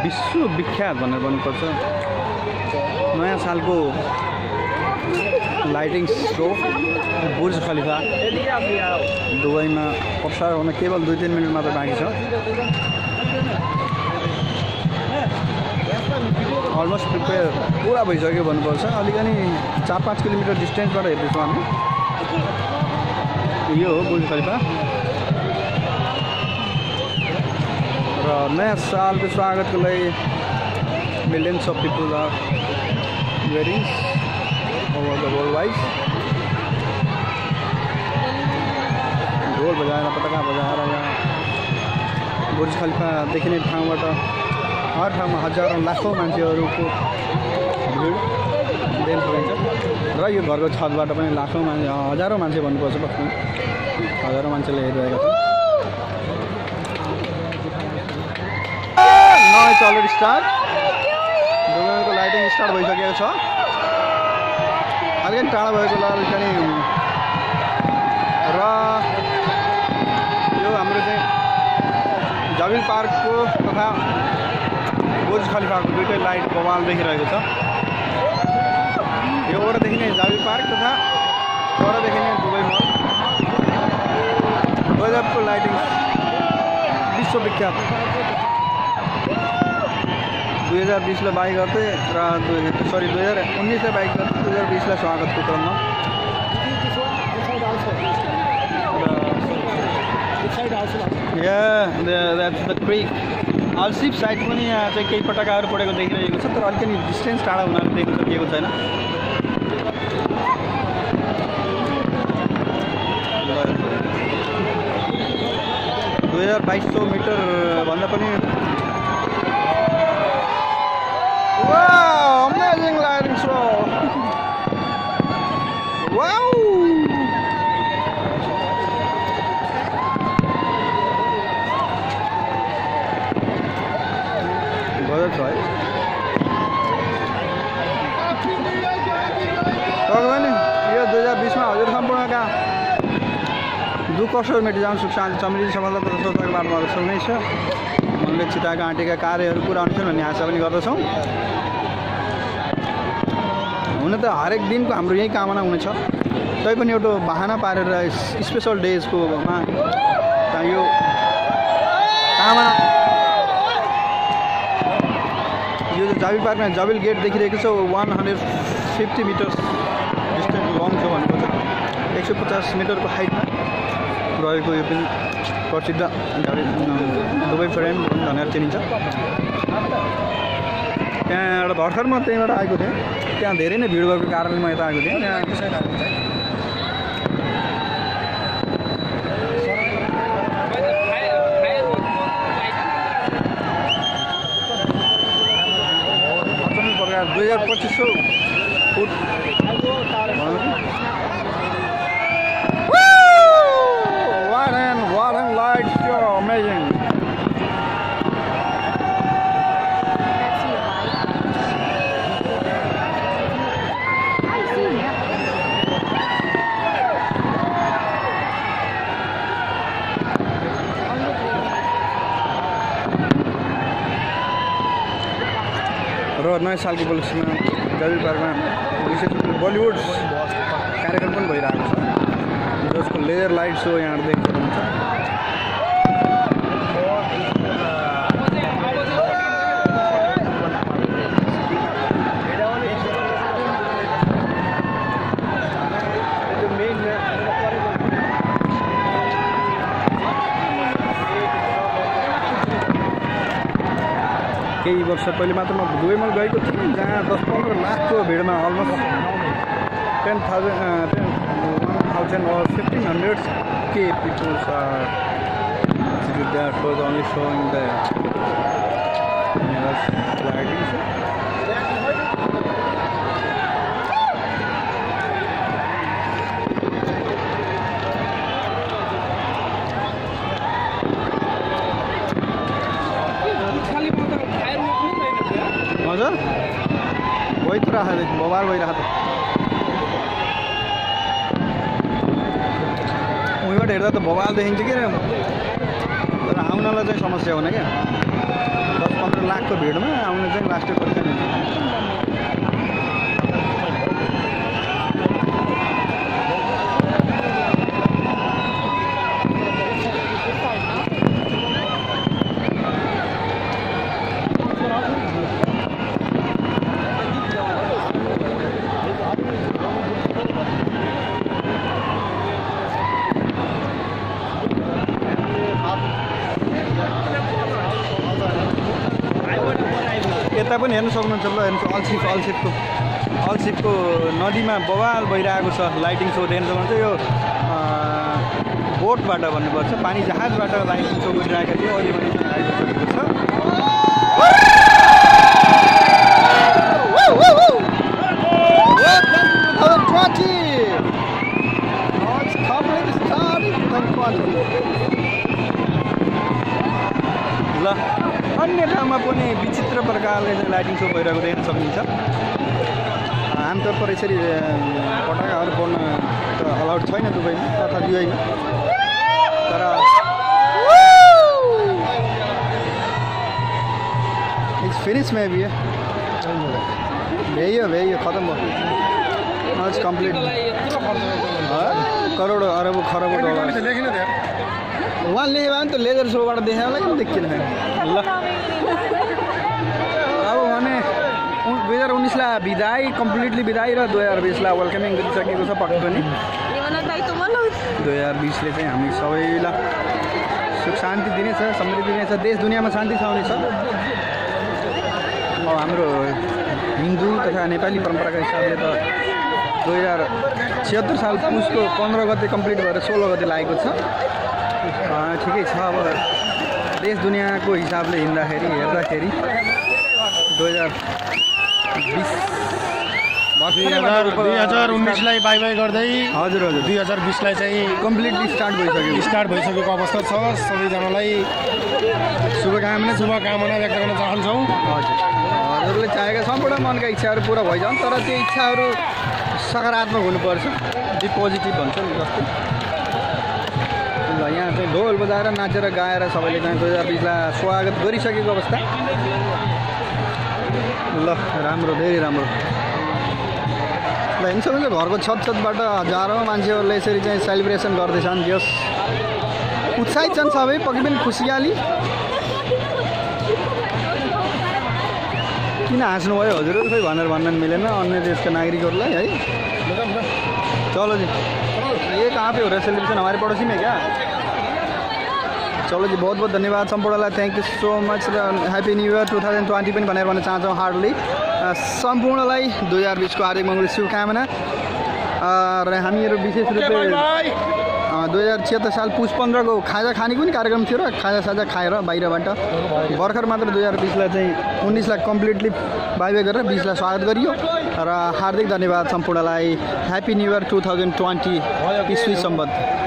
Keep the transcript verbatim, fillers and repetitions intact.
विश्वविख्यात भनेर भन्नुपर्छ। नयाँ सालको लाइटिङ सो बुर्ज खलिफा दुबईमा प्रसार हुन केवल दुई तिन मिनट मात्र बाँकी छ। अलमोस्ट प्रिपेयर पुरा भइसक्यो भन्नुपर्छ। अलिकति चार पाँच किलोमिटर डिस्टेन्सबाट हेर्दैछौँ हामी। यो हो बुर्ज खलिफा र नयाँ सालको स्वागतको लागि millions of people are waiting over the world wide. ढोल बजाएर पटका बजाएर यहाँ बुर्ज खलिफा देखिने ठाउँबाट हर ठाउँमा हजारौँ लाखौँ मान्छेहरूको भिड देख्न सकिन्छ र यो घरको छतबाट पनि लाखौँ मान्छे हजारौँ मान्छे भन्नुपर्छ बस्नु हजारौँ मान्छेले हेरिरहेका छन्। नयाँ अलरेडी स्टार्ट दुबईको लाइटिङ स्टार्ट भइसकेको छ। अलिकति टाढा भएको अलिकति र यो हाम्रो चाहिँ जाबिल पार्कको तथा बुर्ज खलिफाको दुईटै लाइट बवाल देखिरहेको छ। यो ओर देखिने जाबिल पार्क तथा पर देखिने दुबई मल गजबको लाइटिङ विश्वविख्यात। दुई हजार बिसलाई बाइक गर्दै र सरी दुई हजार उन्नाइसलाई बाइक गर्दै दुई हजार बिसलाई स्वागतको क्रममा अल्सिप साइड पनि यहाँ चाहिँ केही पटकाहरू पढेको देखिरहेको छ तर अलिकति डिस्टेन्स टाढा हुनाले देख्न सकिएको छैन। दुई हजार बाइस सौ मिटर भन्दा पनि Wow, amazing lighting show. Wow. गजब छ है। तपाईँ नि यो दुई हजार बिसमा हजुर सम्पूर्णका दुःख कसो मेटिजाउँ सुख शान्ति समृद्धि सफलता तथा सौभाग्यको बाटोमा अग्रसर छ। मनले चिताएका आँटेका कार्यहरू पुरा हुनेछन् भन्ने आशा पनि गर्दछौँ। हुन त हरेक दिनको हाम्रो यही कामना हुनेछ तैपनि एउटा बहाना पारेर स्पेसल डेजकोमा यो कामना यो जाबिल पार्कमा जाबिल गेट देखिरहेको छ one hundred fifty metres distance long छ भन्नुपर्छ। एक सय पचास मिटरको हाइटमा रहेको यो पनि प्रसिद्ध दुबई फ्रेम भनेर चिनिन्छ। त्यहाँबाट भर्खर म त्यहीँबाट आएको थिएँ। त्यहाँ धेरै नै भिड भएको कारणले म यता आएको थिएँ। त्यहाँ दुई हजार पच्चिस सौ foot What and what and light show amazing. र नयाँ सालको उपलक्ष्यमा जाबिल पार्कमा विशेष बलिउड कार्यक्रम पनि भइरहेको छ जसको लेयर लाइट सो यहाँ देख्न सक्नुहुन्छ। केही वर्ष पहिले मात्र म दुबईमा गएको थिएँ जहाँ दस पन्ध्र लाखको भिडमा almost ten thousand ten one thousand or fifteen hundred K people are there for the only showing the lighting. हजुर भइरहेको छ बबाल भइरहेको छ। उहीँबाट हेर्दा त बबाल देखिन्छ कि तर आउनलाई चाहिँ समस्या हुने क्या दस पन्ध्र लाखको भिडमा आउन चाहिँ राष्ट्रिय परीक्षा यता पनि हेर्न सक्नुहुन्छ ल हेर्नु अल्सिप अल्सिपको अल्सिपको नदीमा बवाल भइरहेको छ लाइटिङ सो देख्न सक्नुहुन्छ यो बोटबाट भन्नुपर्छ पानी जहाजबाट लाइटिङ सो गरिरहेका थियो अहिले पनि आइसकेको छ ल अन्य ठाउँमा पनि विचित्र प्रकारले चाहिँ लाइटिङ सो भइरहेको देख्न सक्नुहुन्छ आमतौर पर यसरी पटाकाहरू फोड्न त अलाउड छैन दुबईमा तथा यो होइन तर इट्स फिनिस मे भी भ्याइयो भ्याइयो खतम भयो इट्स कम्प्लिट करोडौँ अरबौँ खरबौँ डलर वहाँ ले भए नि त लेजर सोबाट देखायो होला कि देखिएन ल अब भने दुई हजार उन्नाइसलाई बिदाई कम्प्लिटली बिदाई र दुई हजार बिसलाई वेलकमिङ गरिसकेको छ पक्कै पनि दुई हजार बिसले चाहिँ हामी सबैलाई सुख शान्ति दिनेछ समृद्धि दिनेछ देश दुनियाँमा शान्ति छाउनेछ अब हाम्रो हिन्दू तथा नेपाली परम्पराका हिसाबले त दुई हजार छिहत्तर साल पुसको पन्ध्र गते कम्प्लिट भएर सोह्र गते लागेको छ ठिकै छ अब देश दुनियाँको हिसाबले हिँड्दाखेरि हेर्दाखेरि दुई हजार बिस दुई हजार उन्नाइसलाई बाई बाई गर्दै हजुर हजुर दुई हजार बिसलाई चाहिँ कम्प्लिटली स्टार्ट भइसक्यो स्टार्ट भइसकेको अवस्था छ सबैजनालाई शुभकामना शुभकामना व्यक्त गर्न चाहन्छौँ हजुर हजुरले चाहेका सम्पूर्ण मनका इच्छाहरू पुरा भइजान् तर त्यो इच्छाहरू सकारात्मक हुनुपर्छ दि पोजिटिभ भन्छ नि जस्तो ल यहाँ चाहिँ ढोल बजाएर नाचेर गाएर सबैले चाहिँ दुई हजार बिसलाई स्वागत गरिसकेको अवस्था ल राम्रो धेरै राम्रो ल हेर्नु सक्नुहुन्छ घरको छत छतबाट हजारौँ मान्छेहरूले यसरी चाहिँ सेलिब्रेसन गर्दैछन् यस उत्साहित छन् सबै पक्कै पनि खुसियाली किन हाँस्नुभयो हजुरहरू खोइ भनेर भन्न मिलेन अन्य देशका नागरिकहरूलाई है चलो जी ये कहाँ पे हो रहा है सेलिब्रेशन हमारे पड़ोसी में क्या चलो जी बहुत बहुत धन्यवाद सम्पूर्णलाई थ्याङ्क यू सो मच र happy new year two thousand twenty पनि भनेर भन्न चाहन्छौँ हार्डली सम्पूर्णलाई दुई हजार बिसको हार्दिक मङ्गल शुभकामना र हामीहरू विशेष रूपले दुई हजार छिहत्तर साल पुस पन्ध्रको खाजा खानेको पनि कार्यक्रम थियो र खाजा साजा खाएर बाहिरबाट भर्खर मात्र दुई हजार बिसलाई चाहिँ उन्नाइसलाई कम्प्लिटली बाई बाई गरेर बिसलाई स्वागत गरियो र हार्दिक धन्यवाद सम्पूर्णलाई happy new year two thousand twenty इस्वी सम्बन्ध